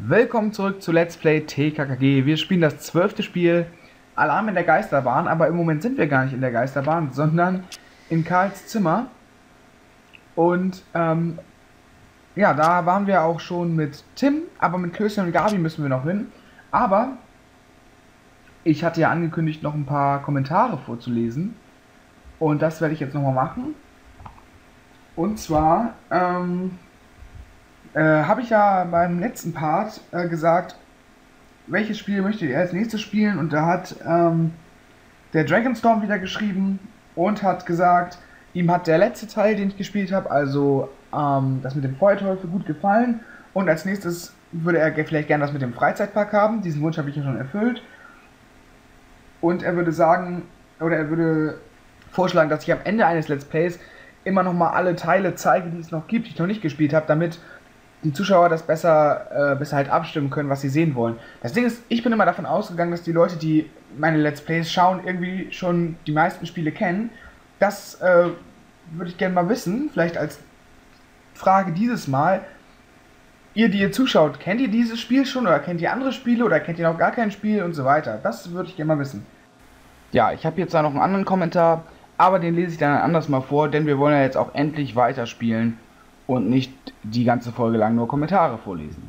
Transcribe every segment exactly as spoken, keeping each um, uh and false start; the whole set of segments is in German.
Willkommen zurück zu Let's Play T K K G. Wir spielen das zwölfte Spiel Alarm in der Geisterbahn, aber im Moment sind wir gar nicht in der Geisterbahn, sondern in Karls Zimmer. Und ähm, ja, da waren wir auch schon mit Tim, aber mit Klößchen und Gabi müssen wir noch hin. Aber ich hatte ja angekündigt, noch ein paar Kommentare vorzulesen. Und das werde ich jetzt nochmal machen. Und zwar, ähm... Äh, habe ich ja beim letzten Part äh, gesagt, welches Spiel möchtet ihr als nächstes spielen, und da hat ähm, der Dragonstorm wieder geschrieben und hat gesagt, ihm hat der letzte Teil, den ich gespielt habe, also ähm, das mit dem Feuerteufel, gut gefallen, und als nächstes würde er vielleicht gerne das mit dem Freizeitpark haben. Diesen Wunsch habe ich ja schon erfüllt, und er würde sagen, oder er würde vorschlagen, dass ich am Ende eines Let's Plays immer noch mal alle Teile zeige, die es noch gibt, die ich noch nicht gespielt habe, damit die Zuschauer das besser, äh, besser halt abstimmen können, was sie sehen wollen. Das Ding ist, ich bin immer davon ausgegangen, dass die Leute, die meine Let's Plays schauen, irgendwie schon die meisten Spiele kennen. Das äh, würde ich gerne mal wissen, vielleicht als Frage dieses Mal. Ihr, die ihr zuschaut, kennt ihr dieses Spiel schon, oder kennt ihr andere Spiele, oder kennt ihr noch gar kein Spiel und so weiter? Das würde ich gerne mal wissen. Ja, ich habe jetzt da noch einen anderen Kommentar, aber den lese ich dann anders mal vor, denn wir wollen ja jetzt auch endlich weiterspielen und nicht die ganze Folge lang nur Kommentare vorlesen.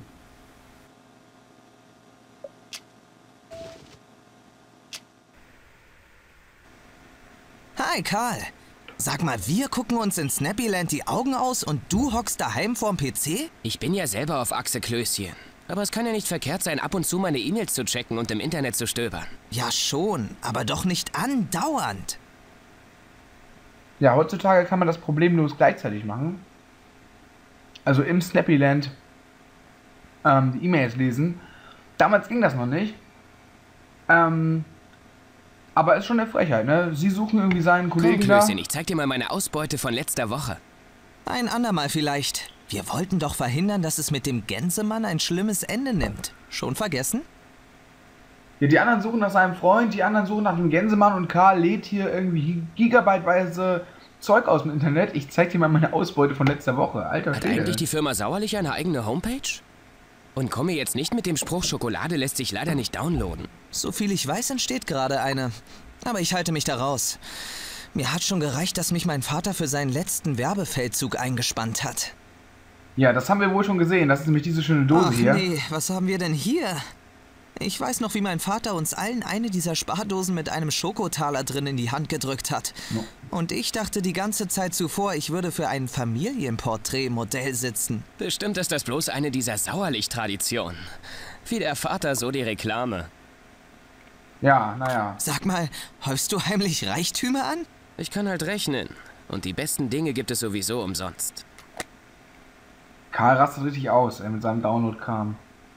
Hi Karl, sag mal, wir gucken uns in Snappyland die Augen aus und du hockst daheim vorm P C? Ich bin ja selber auf Achse Klößchen. Aber es kann ja nicht verkehrt sein, ab und zu meine E-Mails zu checken und im Internet zu stöbern. Ja schon, aber doch nicht andauernd. Ja, heutzutage kann man das problemlos gleichzeitig machen. Also im Snappyland ähm, die E-Mails lesen. Damals ging das noch nicht. Ähm, aber ist schon eine Frechheit, ne? Sie suchen irgendwie seinen Kollegen Komm, da. Klößchen, ich zeig dir mal meine Ausbeute von letzter Woche. Ein andermal vielleicht. Wir wollten doch verhindern, dass es mit dem Gänsemann ein schlimmes Ende nimmt. Schon vergessen? Ja, die anderen suchen nach seinem Freund, die anderen suchen nach dem Gänsemann, und Karl lädt hier irgendwie gigabyteweise Zeug aus dem Internet. Ich zeig dir mal meine Ausbeute von letzter Woche. Alter Hat Schwede. eigentlich die Firma Sauerlich eine eigene Homepage? Und komme jetzt nicht mit dem Spruch, Schokolade lässt sich leider nicht downloaden. Soviel ich weiß, entsteht gerade eine. Aber ich halte mich da raus. Mir hat schon gereicht, dass mich mein Vater für seinen letzten Werbefeldzug eingespannt hat. Ja, das haben wir wohl schon gesehen. Das ist nämlich diese schöne Dose Ach hier. nee, was haben wir denn hier? Ich weiß noch, wie mein Vater uns allen eine dieser Spardosen mit einem Schokotaler drin in die Hand gedrückt hat. No. Und ich dachte die ganze Zeit zuvor, ich würde für ein Familienporträtmodell sitzen. Bestimmt ist das bloß eine dieser Sauerlich-Traditionen. Wie der Vater, so die Reklame. Ja, naja. Sag mal, häufst du heimlich Reichtümer an? Ich kann halt rechnen. Und die besten Dinge gibt es sowieso umsonst. Karl rastet richtig aus, ey, mit seinem Download-Kram.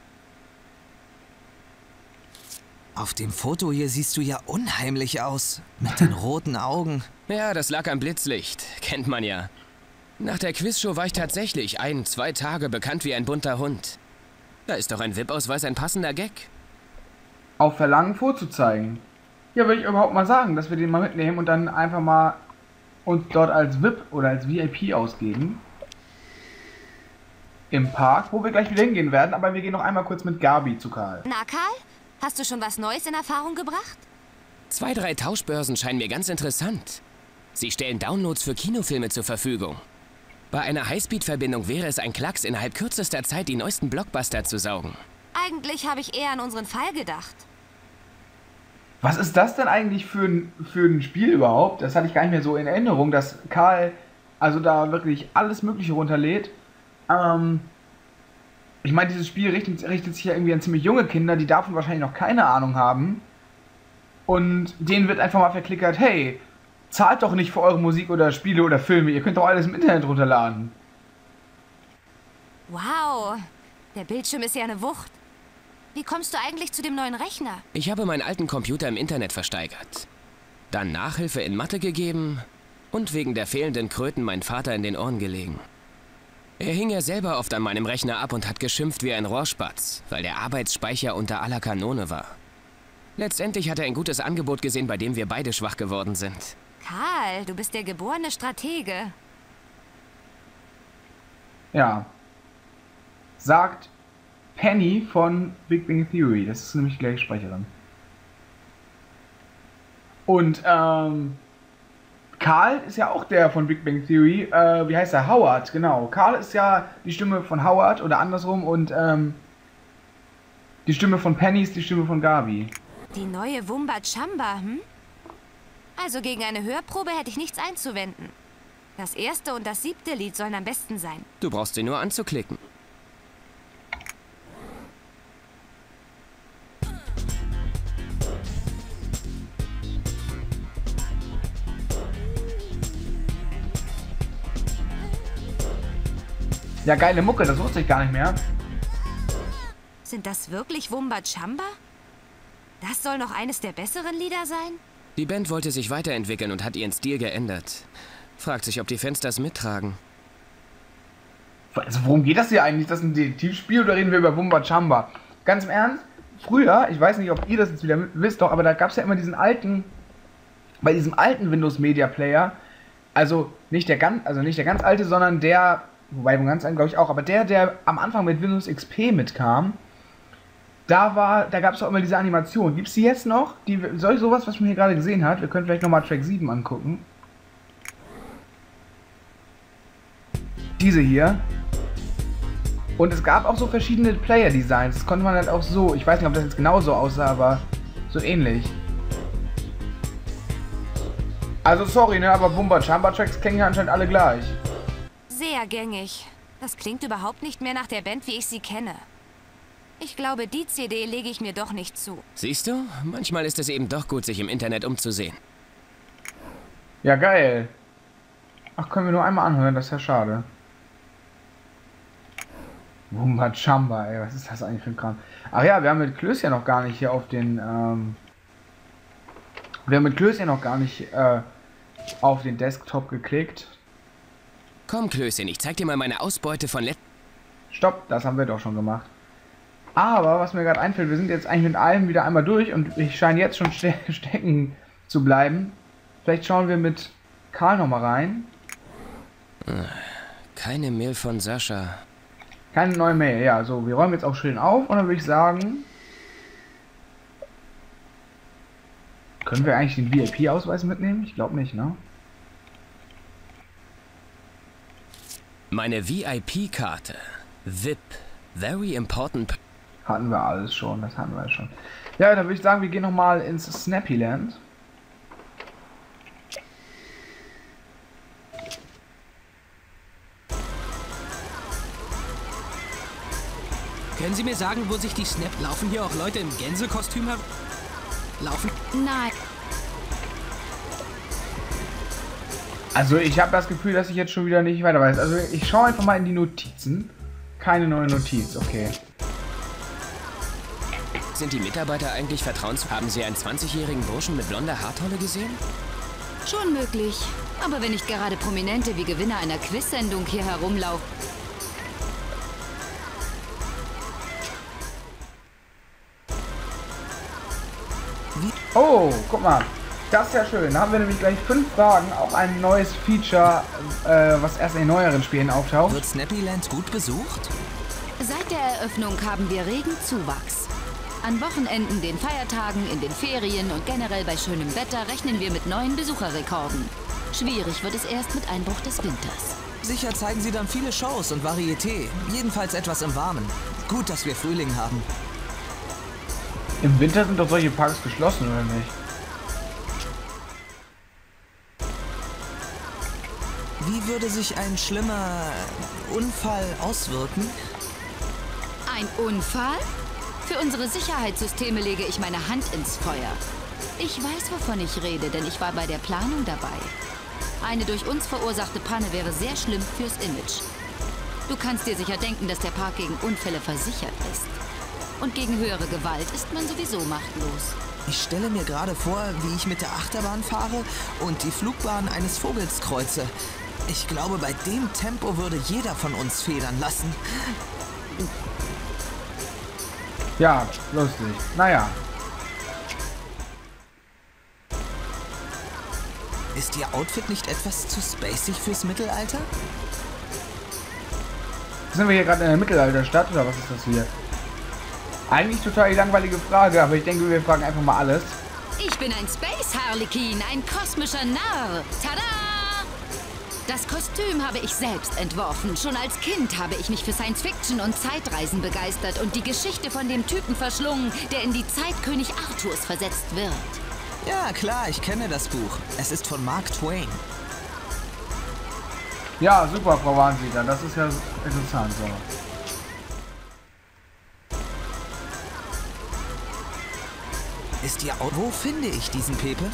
Auf dem Foto hier siehst du ja unheimlich aus. Mit den roten Augen. Ja, das lag am Blitzlicht. Kennt man ja. Nach der Quizshow war ich tatsächlich ein, zwei Tage bekannt wie ein bunter Hund. Da ist doch ein V I P-Ausweis ein passender Gag. Auf Verlangen vorzuzeigen. Ja, würde ich überhaupt mal sagen, dass wir den mal mitnehmen und dann einfach mal uns dort als V I P oder als V I P ausgeben. Im Park, wo wir gleich wieder hingehen werden, aber wir gehen noch einmal kurz mit Gabi zu Karl. Na, Karl? Hast du schon was Neues in Erfahrung gebracht? Zwei, drei Tauschbörsen scheinen mir ganz interessant. Sie stellen Downloads für Kinofilme zur Verfügung. Bei einer Highspeed-Verbindung wäre es ein Klacks, innerhalb kürzester Zeit die neuesten Blockbuster zu saugen. Eigentlich habe ich eher an unseren Fall gedacht. Was ist das denn eigentlich für ein, für ein Spiel überhaupt? Das hatte ich gar nicht mehr so in Erinnerung, dass Karl also da wirklich alles Mögliche runterlädt. Ähm, ich meine, dieses Spiel richtet, richtet sich ja irgendwie an ziemlich junge Kinder, die davon wahrscheinlich noch keine Ahnung haben. Und denen wird einfach mal verklickert, hey, zahlt doch nicht für eure Musik oder Spiele oder Filme, ihr könnt doch alles im Internet runterladen. Wow, der Bildschirm ist ja eine Wucht. Wie kommst du eigentlich zu dem neuen Rechner? Ich habe meinen alten Computer im Internet versteigert. Dann Nachhilfe in Mathe gegeben und wegen der fehlenden Kröten mein Vater in den Ohren gelegen. Er hing ja selber oft an meinem Rechner ab und hat geschimpft wie ein Rohrspatz, weil der Arbeitsspeicher unter aller Kanone war. Letztendlich hat er ein gutes Angebot gesehen, bei dem wir beide schwach geworden sind. Karl, du bist der geborene Stratege. Ja. Sagt Penny von Big Bang Theory. Das ist nämlich gleich Sprecherin. Und ähm, Carl ist ja auch der von Big Bang Theory. Äh, wie heißt er? Howard, genau. Carl ist ja die Stimme von Howard oder andersrum und ähm, die Stimme von Penny ist die Stimme von Gabi. Die neue Wumba Chamba, hm? Also gegen eine Hörprobe hätte ich nichts einzuwenden. Das erste und das siebte Lied sollen am besten sein. Du brauchst sie nur anzuklicken. Ja, geile Mucke, das wusste ich gar nicht mehr. Sind das wirklich Wumba Chamba? Das soll noch eines der besseren Lieder sein? Die Band wollte sich weiterentwickeln und hat ihren Stil geändert. Fragt sich, ob die Fans das mittragen. Also worum geht das hier eigentlich? Ist das ein Detektivspiel oder reden wir über Wumba Chamba? Ganz im Ernst, früher, ich weiß nicht, ob ihr das jetzt wieder wisst, doch, aber da gab es ja immer diesen alten, bei diesem alten Windows Media Player, also nicht der ganz, also nicht der ganz alte, sondern der, wobei ganz alten glaube ich auch, aber der, der am Anfang mit Windows X P mitkam, da war, da gab es auch immer diese Animation. Gibt es die jetzt noch? Die, soll ich sowas, was man hier gerade gesehen hat? Wir können vielleicht nochmal Track sieben angucken. Diese hier. Und es gab auch so verschiedene Player-Designs. Das konnte man halt auch so, ich weiß nicht, ob das jetzt genauso aussah, aber so ähnlich. Also sorry, ne, aber Wumba Chamba Tracks klingen ja anscheinend alle gleich. Sehr gängig. Das klingt überhaupt nicht mehr nach der Band, wie ich sie kenne. Ich glaube, die C D lege ich mir doch nicht zu. Siehst du? Manchmal ist es eben doch gut, sich im Internet umzusehen. Ja, geil. Ach, können wir nur einmal anhören, das ist ja schade. Wumba Chamba, ey, was ist das eigentlich für ein Kram? Ach ja, wir haben mit Klößchen noch gar nicht hier auf den, ähm... Wir haben mit Klößchen noch gar nicht, äh, auf den Desktop geklickt. Komm, Klößchen, ich zeig dir mal meine Ausbeute von let... Stopp, das haben wir doch schon gemacht. Aber, was mir gerade einfällt, wir sind jetzt eigentlich mit allem wieder einmal durch und ich scheine jetzt schon ste stecken zu bleiben. Vielleicht schauen wir mit Karl nochmal rein. Keine Mail von Sascha. Keine neue Mail, ja, so, wir räumen jetzt auch schön auf und dann würde ich sagen... Können wir eigentlich den V I P-Ausweis mitnehmen? Ich glaube nicht, ne? Meine V I P-Karte. V I P. Very important... Hatten wir alles schon, das hatten wir schon. Ja, dann würde ich sagen, wir gehen nochmal ins Snappyland. Können Sie mir sagen, wo sich die Snap... Laufen hier auch Leute im Gänsekostüm her... Laufen? Nein. Also ich habe das Gefühl, dass ich jetzt schon wieder nicht weiter weiß. Also ich schaue einfach mal in die Notizen. Keine neue Notiz, okay. Sind die Mitarbeiter eigentlich vertrauens... Haben Sie einen zwanzigjährigen Burschen mit blonder Haartolle gesehen? Schon möglich. Aber wenn nicht gerade Prominente wie Gewinner einer Quiz-Sendung hier herumlaufen... Oh, guck mal. Das ist ja schön. Da haben wir nämlich gleich fünf Fragen. Auch ein neues Feature, äh, was erst in den neueren Spielen auftaucht. Wird Snappyland gut besucht? Seit der Eröffnung haben wir regen Zuwachs. An Wochenenden, den Feiertagen, in den Ferien und generell bei schönem Wetter rechnen wir mit neuen Besucherrekorden. Schwierig wird es erst mit Einbruch des Winters. Sicher zeigen Sie dann viele Shows und Varieté. Jedenfalls etwas im Warmen. Gut, dass wir Frühling haben. Im Winter sind doch solche Parks geschlossen, oder nicht? Wie würde sich ein schlimmer Unfall auswirken? Ein Unfall? Für unsere Sicherheitssysteme lege ich meine Hand ins Feuer. Ich weiß, wovon ich rede, denn ich war bei der Planung dabei. Eine durch uns verursachte Panne wäre sehr schlimm fürs Image. Du kannst dir sicher denken, dass der Park gegen Unfälle versichert ist. Und gegen höhere Gewalt ist man sowieso machtlos. Ich stelle mir gerade vor, wie ich mit der Achterbahn fahre und die Flugbahn eines Vogels kreuze. Ich glaube, bei dem Tempo würde jeder von uns federn lassen. Ja, lustig. Naja. Ist Ihr Outfit nicht etwas zu spacig fürs Mittelalter? Sind wir hier gerade in der Mittelalterstadt oder was ist das hier? Eigentlich total die langweilige Frage, aber ich denke, wir fragen einfach mal alles. Ich bin ein Space Harlequin, ein kosmischer Narr. Tada! Das Kostüm habe ich selbst entworfen. Schon als Kind habe ich mich für Science Fiction und Zeitreisen begeistert und die Geschichte von dem Typen verschlungen, der in die Zeit König Arthurs versetzt wird. Ja, klar, ich kenne das Buch. Es ist von Mark Twain. Ja, super, Frau Warnsiedler. Das ist ja interessant so. Ist ja auch... Wo finde ich diesen Pepe?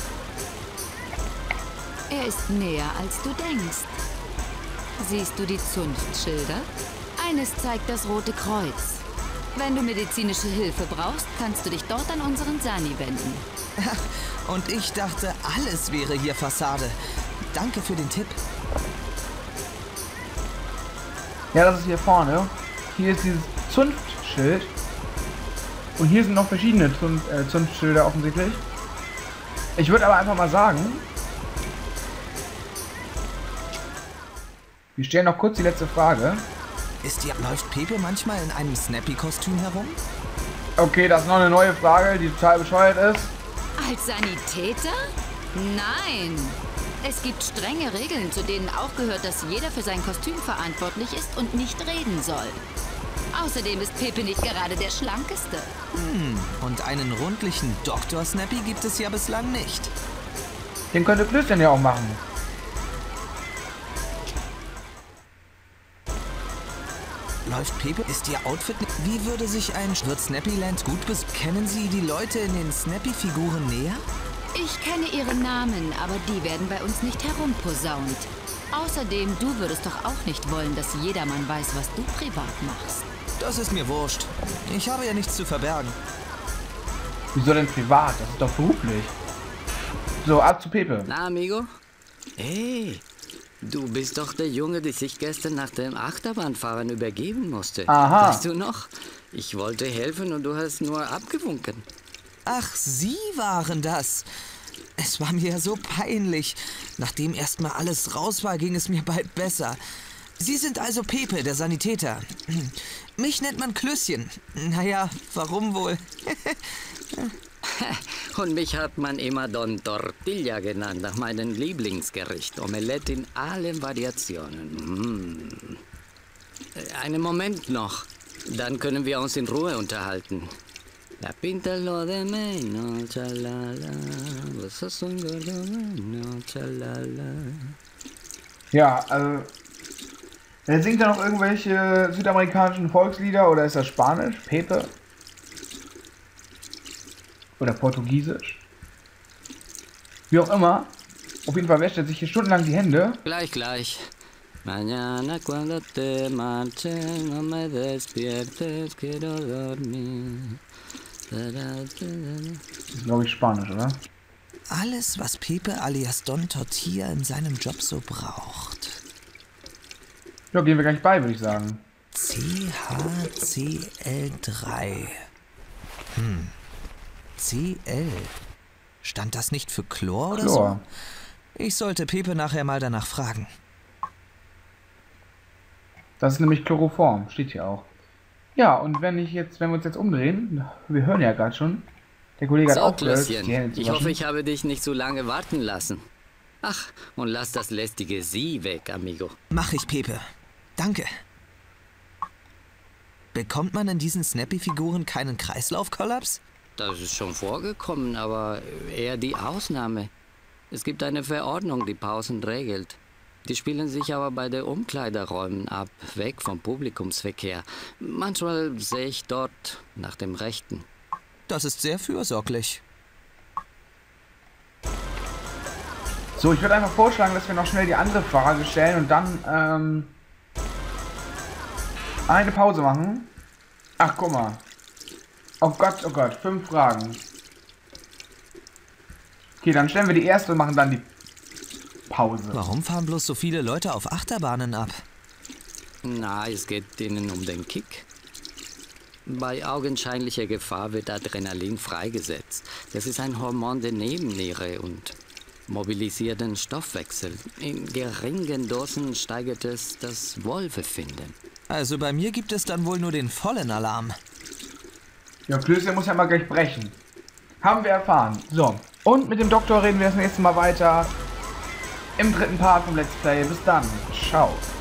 Er ist näher, als du denkst. Siehst du die Zunftschilder? Eines zeigt das Rote Kreuz. Wenn du medizinische Hilfe brauchst, kannst du dich dort an unseren Sani wenden. Und ich dachte, alles wäre hier Fassade. Danke für den Tipp. Ja, das ist hier vorne. Hier ist dieses Zunftschild. Und hier sind noch verschiedene Zunft, äh, Zunftschilder offensichtlich. Ich würde aber einfach mal sagen, wir stellen noch kurz die letzte Frage. Ist ja, läuft Pepe manchmal in einem Snappy-Kostüm herum? Okay, das ist noch eine neue Frage, die total bescheuert ist. Als Sanitäter? Nein. Es gibt strenge Regeln, zu denen auch gehört, dass jeder für sein Kostüm verantwortlich ist und nicht reden soll. Außerdem ist Pepe nicht gerade der Schlankeste. Hm, und einen rundlichen Doktor Snappy gibt es ja bislang nicht. Den könnte Klößchen ja auch machen. Läuft Pepe? Ist ihr Outfit... Wie würde sich ein... Wird Snappyland gut bis... Kennen Sie die Leute in den Snappy-Figuren näher? Ich kenne ihre Namen, aber die werden bei uns nicht herumposaunt. Außerdem, du würdest doch auch nicht wollen, dass jedermann weiß, was du privat machst. Das ist mir wurscht. Ich habe ja nichts zu verbergen. Wieso denn privat? Das ist doch beruflich. So, ab zu Pepe. Na, amigo? Hey, du bist doch der Junge, der sich gestern nach dem Achterbahnfahren übergeben musste. Aha. Weißt du noch? Ich wollte helfen und du hast nur abgewunken. Ach, Sie waren das. Es war mir ja so peinlich. Nachdem erstmal alles raus war, ging es mir bald besser. Sie sind also Pepe, der Sanitäter. Mich nennt man Klößchen. Naja, warum wohl? Und mich hat man immer Don Tortilla genannt, nach meinem Lieblingsgericht. Omelette in allen Variationen. Mm. Einen Moment noch, dann können wir uns in Ruhe unterhalten. La pinta lo de menos, chalala. Was ist so ein Gordo, chalala. Ja, also... Er singt da noch irgendwelche südamerikanischen Volkslieder oder ist das Spanisch? Pepe? Oder Portugiesisch? Wie auch immer. Auf jeden Fall wäscht er sich hier stundenlang die Hände. Gleich, gleich. Mañana cuando te marches, no me despiertes, quiero dormir. Das ist, glaube ich, Spanisch, oder? Alles, was Pepe alias Don Tortilla in seinem Job so braucht. Ja, gehen wir gleich bei, würde ich sagen. C H C L drei. Hm. C L. Stand das nicht für Chlor oder Chlor. so? Ich sollte Pepe nachher mal danach fragen. Das ist nämlich Chloroform, steht hier auch. Ja, und wenn ich jetzt, wenn wir uns jetzt umdrehen, wir hören ja gerade schon, der Kollege hat So, auch gehört, Klößchen, die Hände zu ich waschen. hoffe, ich habe dich nicht so lange warten lassen. Ach, und lass das lästige Sie weg, amigo. Mach ich, Pepe. Danke. Bekommt man in diesen Snappy-Figuren keinen Kreislaufkollaps? Das ist schon vorgekommen, aber eher die Ausnahme. Es gibt eine Verordnung, die Pausen regelt. Die spielen sich aber bei den Umkleideräumen ab, weg vom Publikumsverkehr. Manchmal sehe ich dort nach dem Rechten. Das ist sehr fürsorglich. So, ich würde einfach vorschlagen, dass wir noch schnell die andere Frage stellen und dann ähm, eine Pause machen. Ach, guck mal. Oh Gott, oh Gott, fünf Fragen. Okay, dann stellen wir die erste und machen dann die Pause. Warum fahren bloß so viele Leute auf Achterbahnen ab? Na, es geht ihnen um den Kick. Bei augenscheinlicher Gefahr wird Adrenalin freigesetzt. Das ist ein Hormon der Nebenniere und mobilisiert den Stoffwechsel. In geringen Dosen steigert es das Wohlbefinden. Also bei mir gibt es dann wohl nur den vollen Alarm. Ja, Klößchen muss ja mal gleich brechen. Haben wir erfahren. So, und mit dem Doktor reden wir das nächste Mal weiter im dritten Part vom Let's Play. Bis dann. Ciao.